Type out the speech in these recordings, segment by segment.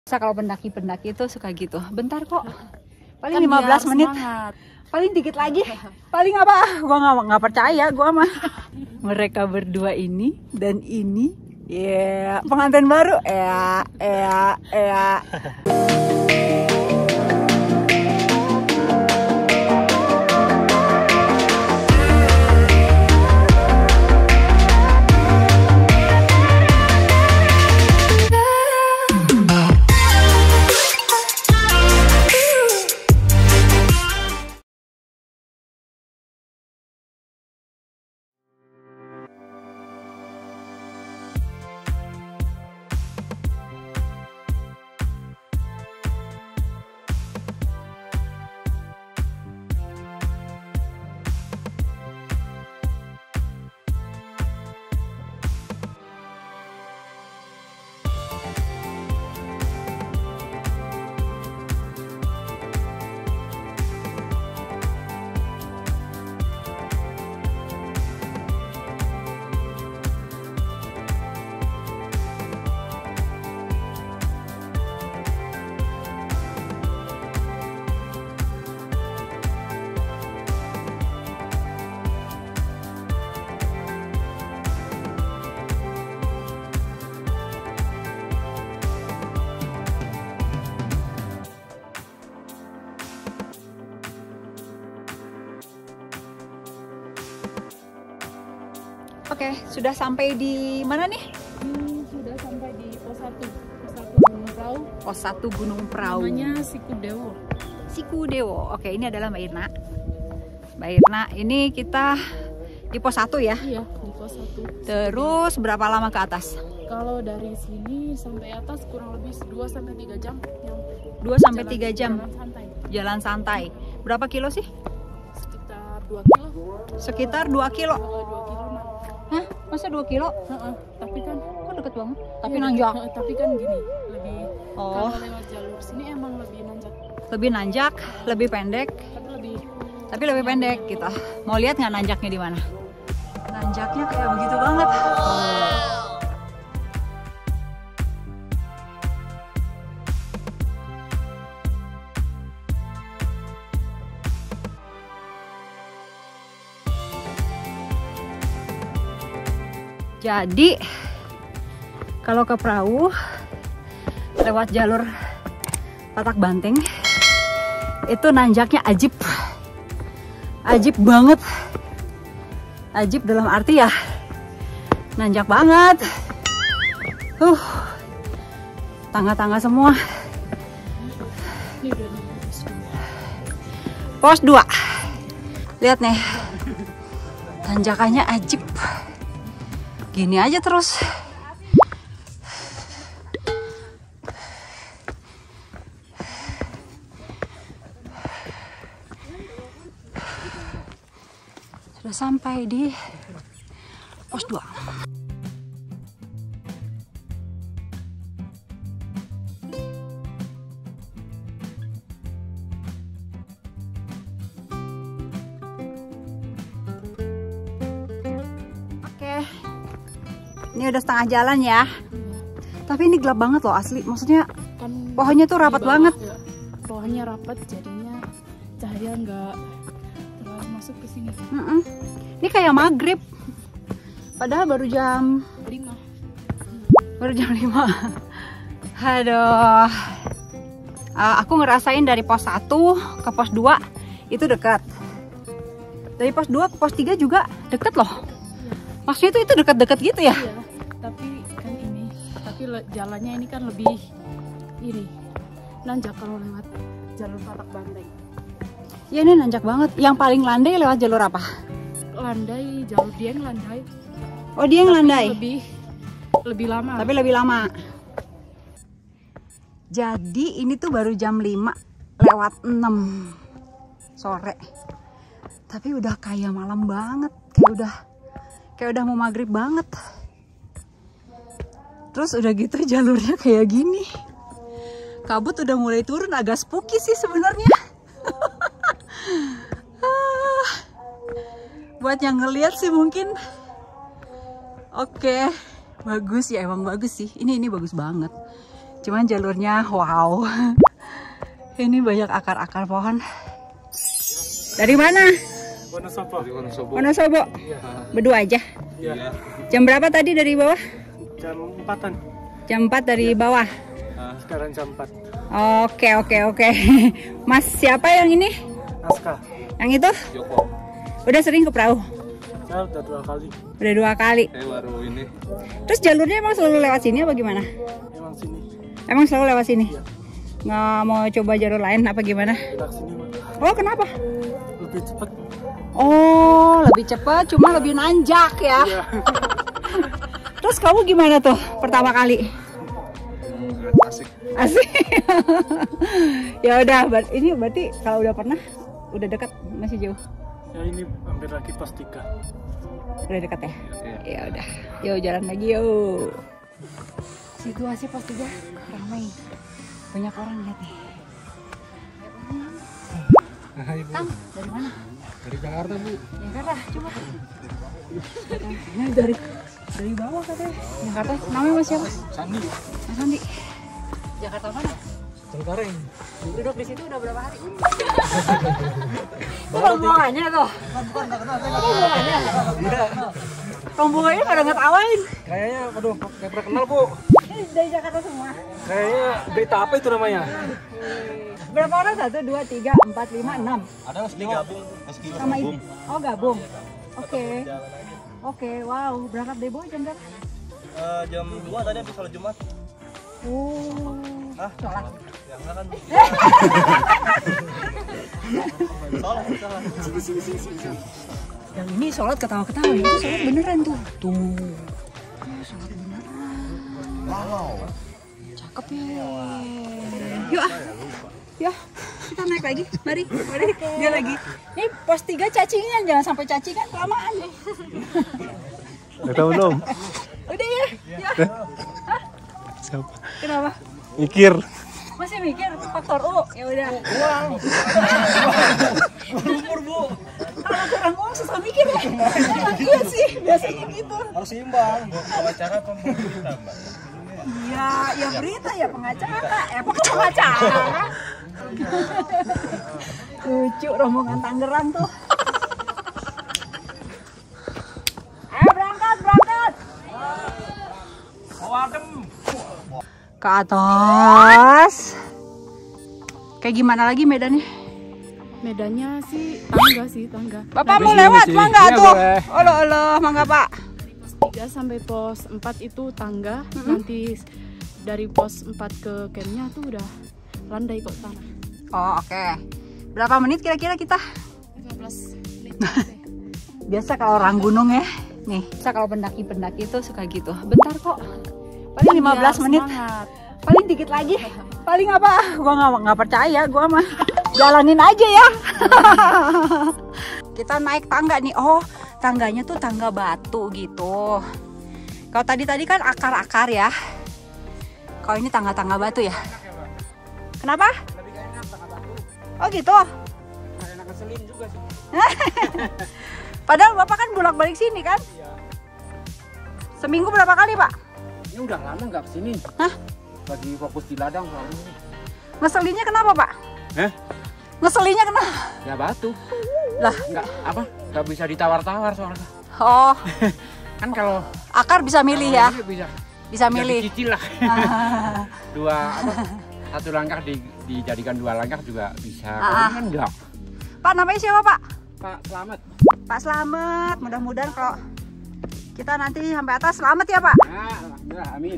Kalau pendaki-pendaki itu suka gitu. Bentar kok. Paling 15 menit. Semangat. Paling dikit lagi. Paling apa? Gua nggak percaya gua mah. Mereka berdua ini dan ini. Ya, pengantin baru. Ya. Oke, sudah sampai di mana nih? Sudah sampai di pos 1 Gunung Prau. Pos 1 Gunung Prau. Namanya Sikudewo. Sikudewo. Oke, ini adalah Mbak Irna. Mbak Irna, ini kita di pos 1 ya? Iya, di pos 1. Terus berapa lama ke atas? Kalau dari sini sampai atas kurang lebih 2-3 jam. 2-3 jam. Jalan santai. Jalan santai. Berapa kilo sih? Sekitar 2 kilo. Sekitar 2 kilo. 2 kilo. Hah? Masa 2 kilo? Tapi kan kok deket banget? Tapi iya, nanjak. Tapi kan gini, lebih Oh. kalau lewat jalur sini emang lebih nanjak. Lebih nanjak, lebih pendek. Tapi lebih pendek gitu. Mau lihat nggak nanjaknya di mana? Nanjaknya kayak begitu banget. Jadi kalau ke perahu lewat jalur Patak Banteng itu nanjaknya ajib. Ajib banget. Ajib dalam arti ya nanjak banget. Tangga-tangga semua. Pos 2. Lihat nih. Tanjakannya ajib. Gini aja terus. Sudah sampai di pos 2. Ini udah setengah jalan ya. Tapi ini gelap banget loh asli. Maksudnya kan pohonnya tuh rapat banget. Ya. Pohonnya rapat jadinya cahaya nggak terlalu masuk ke sini. Ini kayak maghrib. Padahal baru jam 5. Baru jam 5. Aduh. Aku ngerasain dari pos 1 ke pos 2 itu dekat. Dari pos 2 ke pos 3 juga deket loh. Maksudnya itu dekat-dekat gitu ya? Iya, tapi kan ini, tapi jalannya ini kan lebih ini nanjak kalau lewat jalur Patak Banteng. Ya ini nanjak banget. Yang paling landai lewat jalur apa? Landai, jalur Dieng landai. Oh dia yang landai? Lebih lama. Tapi lebih lama. Jadi ini tuh baru jam 5 lewat 6 sore. Tapi udah kayak malam banget, kayak udah mau maghrib banget. Terus udah gitu jalurnya kayak gini. Kabut udah mulai turun, agak spooky sih sebenarnya. Buat yang ngeliat sih mungkin oke, bagus ya, emang bagus sih. Ini bagus banget. Cuman jalurnya wow. Ini banyak akar-akar pohon. Dari mana? Wonosobo. Wonosobo. Iya. Berdua aja. Iya. Jam berapa tadi dari bawah? Jam 4-an. Jam 4 dari bawah. Sekarang jam 4. Oke. Mas siapa yang ini? Aska. Yang itu? Joko. Udah sering ke perahu? Saya udah 2 kali. Udah 2 kali. Baru ini. Terus jalurnya emang selalu lewat sini apa gimana? Emang sini. Emang selalu lewat sini? Iya. Nggak mau coba jalur lain apa gimana? Belak sini, Mak. Oh kenapa? Lebih cepat. Oh lebih cepat, cuma lebih nanjak ya. Iya. Terus kamu gimana tuh pertama kali? Asik. Asik. Ya udah, ini berarti kalau udah pernah, udah dekat masih jauh. Ya ini hampir lagi pos 3. Udah dekat ya? Iya. Ya udah, yuk jalan lagi yuk. Situasi pos 3 ramai, banyak orang lihat nih. Kang, dari mana? Dari Jakarta, Bu. Jakarta, coba. Ini dari bawah katanya. Jakarta, namanya Mas siapa? Sandi. Mas Sandi. Jakarta mana? Cengkareng. Duduk di situ udah berapa hari? Itu rombongannya tuh. Rombongannya. Rombongannya pada ngetawain. Kayaknya, aduh, kayak pernah kenal, Bu. Ini dari Jakarta semua. Kayaknya berita apa itu namanya? Berapa orang? 1, 2, 3, 4, 5, 6. Ada meski gabung, meski Sama ini. Oh gabung. Oke. Oke, wow. Berangkat deh boy jam berapa? Jam 2 tadi habis sholat Jumat. Oh. Sholat. Ya enggak kan? Salah. Yang ini sholat ketawa-ketawa, itu sholat beneran tuh. Tuh. Sholat beneran. Wow. Cakep ya. Yuk ah. Ya, kita naik lagi. Mari. Dia lagi. Ini pos 3 cacingan, jangan sampai cacingan kelamaan. Udah tahu belum? Udah ya. Ya. Hah? Siapa? Kenapa? Mikir. Masih mikir faktor U. Ya udah. Uang. Umur, Bu. Kalau kurang uang susah mikir ya. Iya sih, biasanya gitu. Harus imbang. Wawancara pemerintah, Mbak. Iya, ya berita ya pengacara. Pengacara. Lucu rombongan Tangerang tuh. Ayo berangkat. Ke atas. Kayak gimana lagi medannya? Medannya sih tangga. Bapak mau lewat, mangga tuh. Olo, mangga Pak. 3 sampai pos 4 itu tangga. Nanti dari pos 4 ke campnya tuh udah landai kok tanah. Oh oke. Berapa menit kira-kira kita? 15 menit. Biasa kalau orang gunung ya. Nih, biasa kalau pendaki-pendaki itu suka gitu. Bentar kok. Paling 15 menit. Semangat. Paling dikit lagi. Paling apa? Gua nggak percaya, gua mah jalanin aja ya. Kita naik tangga nih. Oh, tangganya tuh tangga batu gitu. Kalau tadi kan akar-akar ya. Kalau ini tangga-tangga batu ya. Kenapa? Oh gitu. Enak ngeselin juga sih. Padahal Bapak kan bolak-balik sini kan? Seminggu berapa kali Pak? Ini udah lama nggak kesini. Hah? Lagi fokus di ladang soalnya. Ngeselinnya kenapa Pak? Ngeselinnya kenapa? Ya batu. Lah, Nggak bisa ditawar-tawar soalnya. oh, Kan kalau akar bisa milih ya? Bisa bisa milih. dicicil lah. Satu langkah dijadikan 2 langkah juga bisa. Kalau ini kan enggak. Pak namanya siapa Pak? Pak Selamat. Pak Slamet. Mudah-mudahan kalau kita nanti sampai atas selamat ya Pak. Nah, alhamdulillah, amin.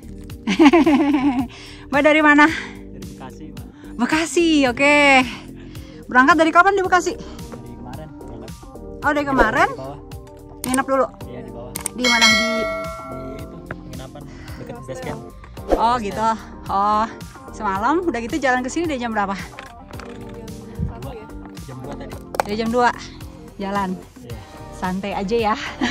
Mbak dari mana? Dari Bekasi, Pak. Bekasi, oke. Berangkat dari kapan di Bekasi? Dari kemarin. Oh dari kemarin? Nginep dulu? Iya, di bawah. Di mana? Di itu penginapan dekat base camp. Oh gitu. Oh semalam udah gitu jalan ke sini dari jam berapa? Jam 2 tadi. Dari jam 2 jalan. Iya. Santai aja ya.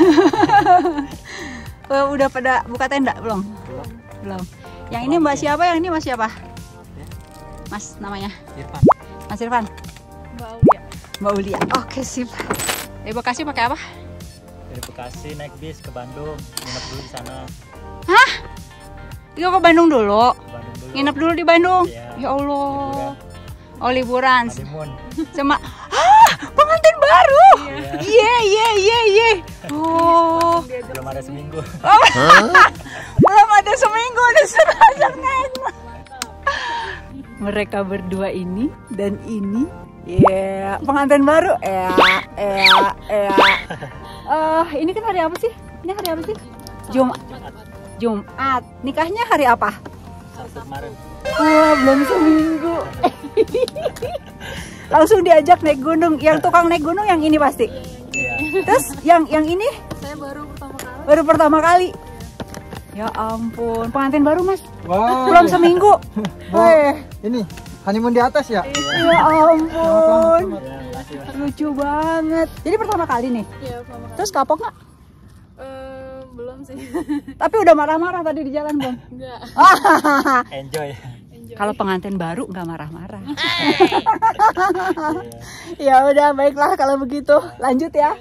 Udah pada buka tenda belum? Belum. Yang ini Mbak siapa? Yang ini Mas siapa? Mas namanya? Irfan. Mas Irfan. Mbak Aulia. Mbak Ulia. Oke sip. Dari Bekasi pakai apa? Dari Bekasi naik bis ke Bandung, nginep dulu di sana. Hah? Itu ke Bandung dulu. Ke Bandung Nginep dulu di Bandung. Iya. Ya Allah. Oh, liburan. Honeymoon. Sama pengantin baru. Iya. Oh. Belum ada seminggu. Belum ada seminggu udah suruh ajak naik. Mereka berdua ini dan ini, ya pengantin baru, ini kan hari apa sih? Ini hari apa sih? Jumat. Nikahnya hari apa? Sabtu kemarin. Wah, belum seminggu. Langsung diajak naik gunung. Yang tukang naik gunung yang ini pasti. Iya. Terus yang ini? Saya baru pertama kali. Baru pertama kali. Ya ampun, pengantin baru Mas. Wow. Belum seminggu. Weh, Ini honeymoon di atas ya? ya ampun. Ya, makasih Mas. Lucu banget. Jadi pertama kali nih. Iya, pertama kali. Terus kapok nggak? Belum sih. Tapi udah marah-marah tadi di jalan, Bang. Enggak. Enjoy. Kalau pengantin baru nggak marah-marah. Iya. Ya udah, baiklah kalau begitu. Lanjut ya.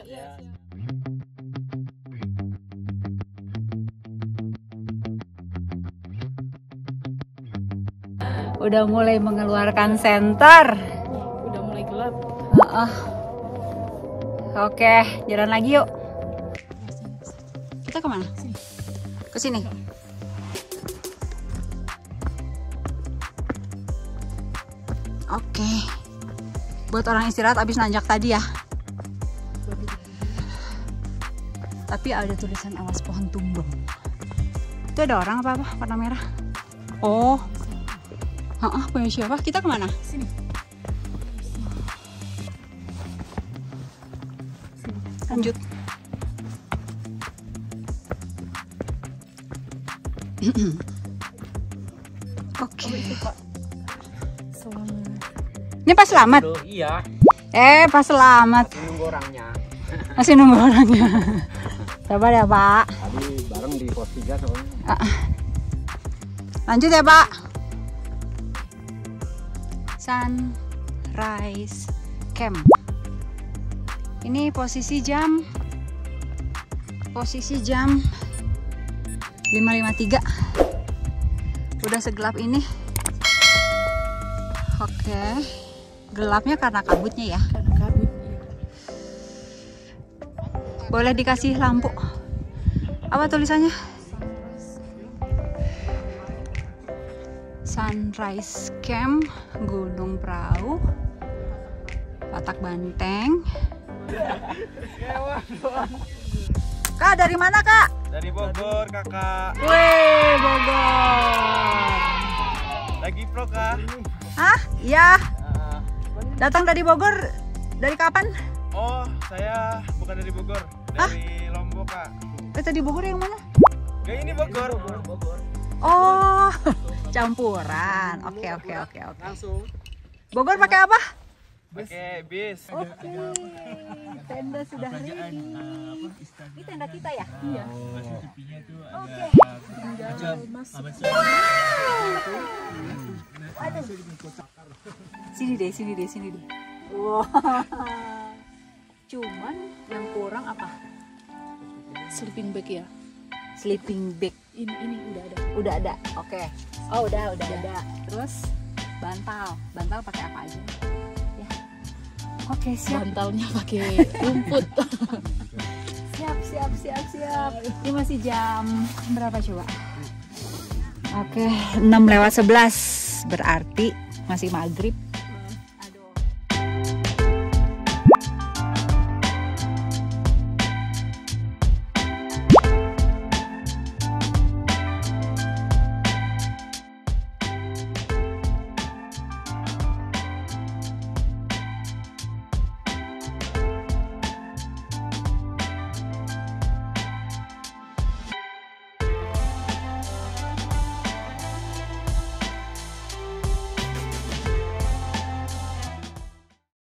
Udah mulai mengeluarkan senter. Udah mulai gelap. Oke, jalan lagi yuk. Kita kemana? Ke sini. Oke. Buat orang istirahat abis nanjak tadi ya. Tapi ada tulisan awas pohon tumbang. Itu ada orang apa warna merah? Oh. Punya siapa? Kita kemana? Sini. Lanjut. Oke. Ini pas selamat. Tuh, iya, Pas selamat. nunggu orangnya. Masih nunggu orangnya. Sabar ya, Pak. Tadi bareng di pos 3 soalnya. Lanjut ya, Pak. Sunrise Camp. Ini posisi jam 5.53. Udah segelap ini. Oke. Gelapnya karena kabutnya ya. Karena kabut. Boleh dikasih lampu. Apa tulisannya? Sunrise Camp, Gunung Prau, Patak Banteng. Kak, dari mana, Kak? Dari Bogor, kakak. Wih, Bogor. Lagi pro, kak. Hah? Iya. Datang dari Bogor dari kapan? Oh, saya bukan dari Bogor. Dari Lombok, kak. Tadi Bogor yang mana? Gak, ini Bogor. Oh, campuran. Oke. Langsung. Bogor pakai apa? Pakai bis. Oke. Tenda sudah ready. Ini tenda kita ya? Iya. Oke. Sini deh. Wow. Cuman yang kurang apa? Sleeping bag ya. Sleeping bag. Ini udah ada. Udah ada. Oke. Oh, udah ada. Terus bantal. Bantal pakai apa aja? Ya. Oke, siap. Bantalnya pakai rumput. Siap. Ini masih jam berapa coba? Oke, 6:11. Berarti masih maghrib.